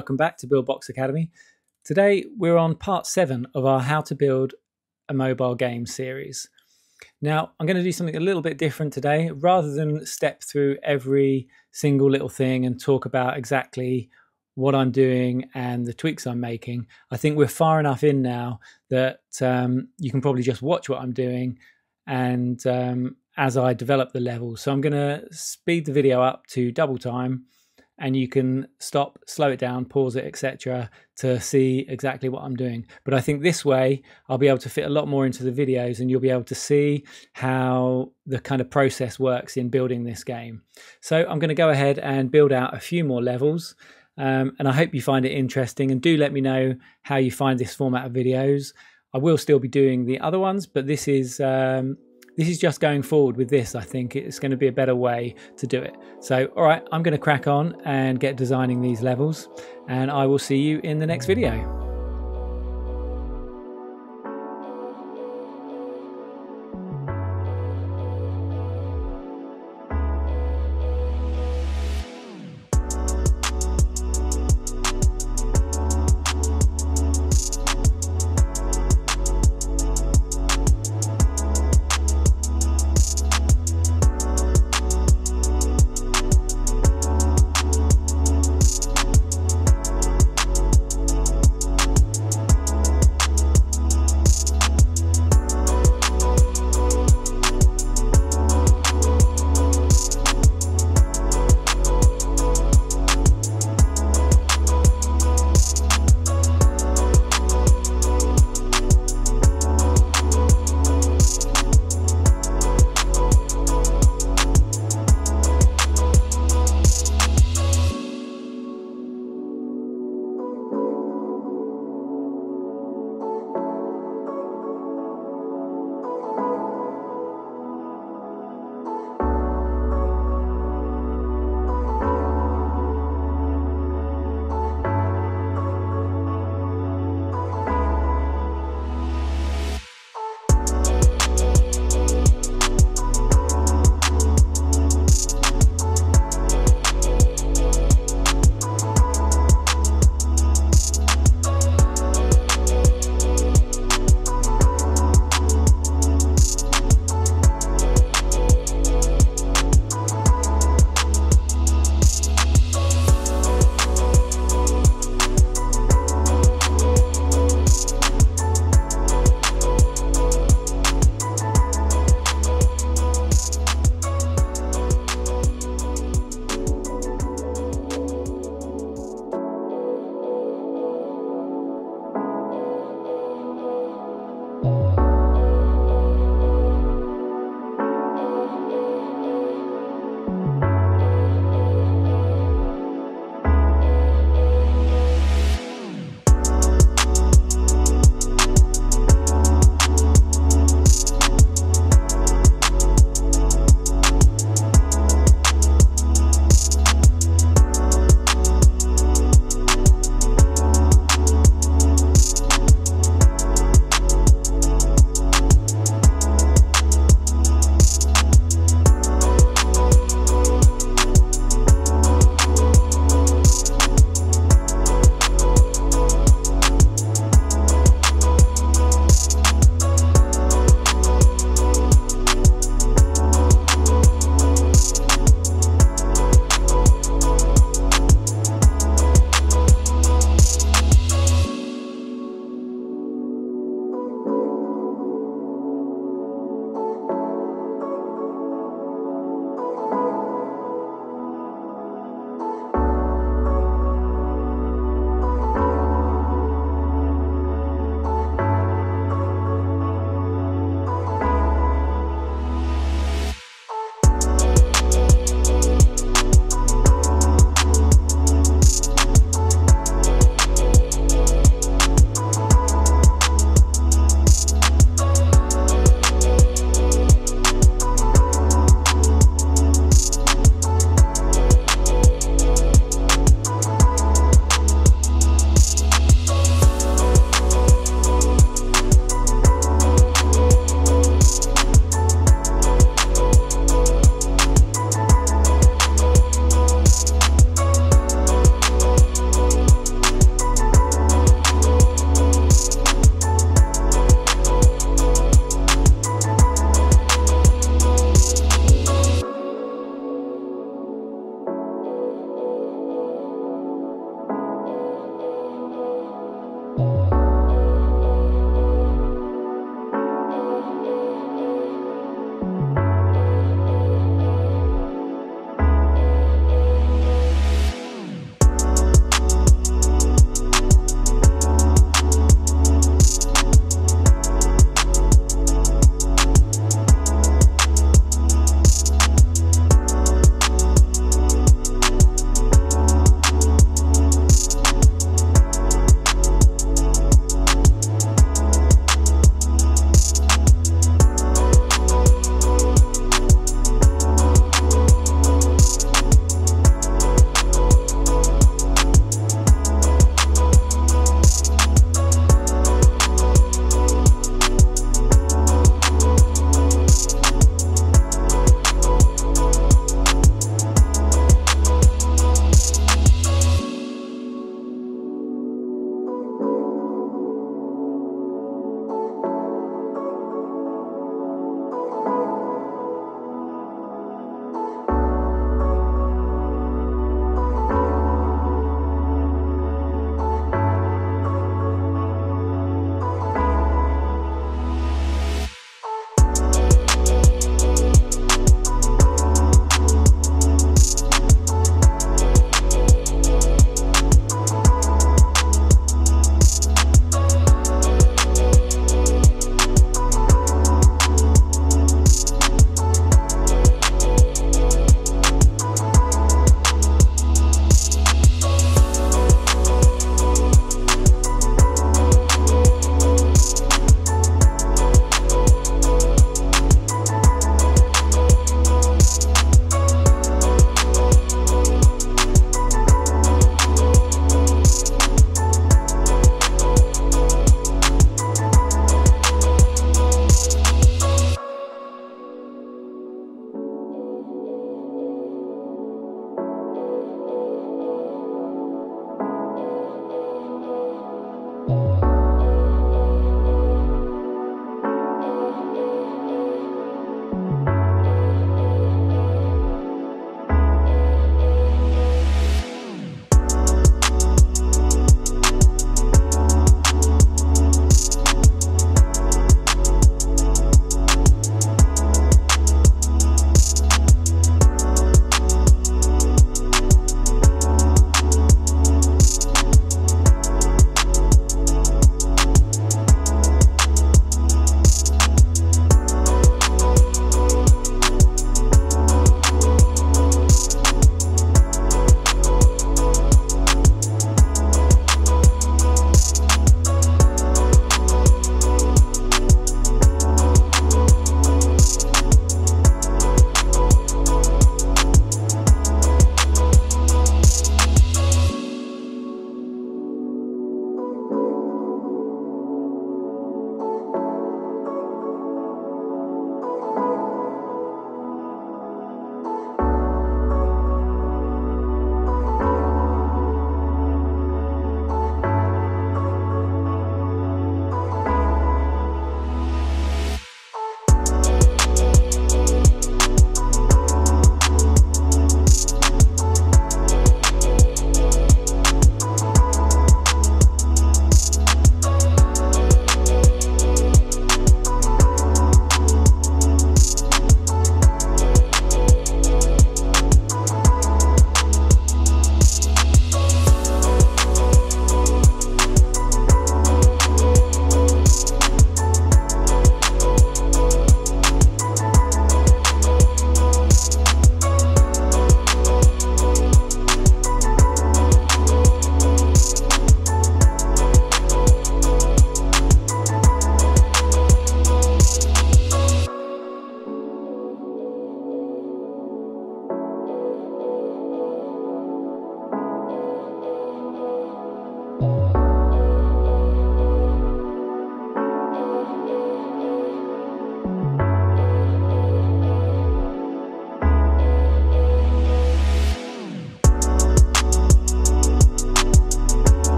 welcome back to Buildbox Academy. Today we're on part 7 of our How to Build a Mobile Game series. Now I'm going to do something a little bit different today. Rather than step through every single little thing and talk about exactly what I'm doing and the tweaks I'm making, I think we're far enough in now that you can probably just watch what I'm doing and as I develop the levels. So I'm going to speed the video up to double time, and you can stop, slow it down, pause it, etc. to see exactly what I'm doing. But I think this way I'll be able to fit a lot more into the videos, and you'll be able to see how the kind of process works in building this game. So I'm going to go ahead and build out a few more levels, and I hope you find it interesting, and do let me know how you find this format of videos. I will still be doing the other ones, but this is just going forward with this. I think it's going to be a better way to do it. So, all right, I'm going to crack on and get designing these levels, and I will see you in the next video.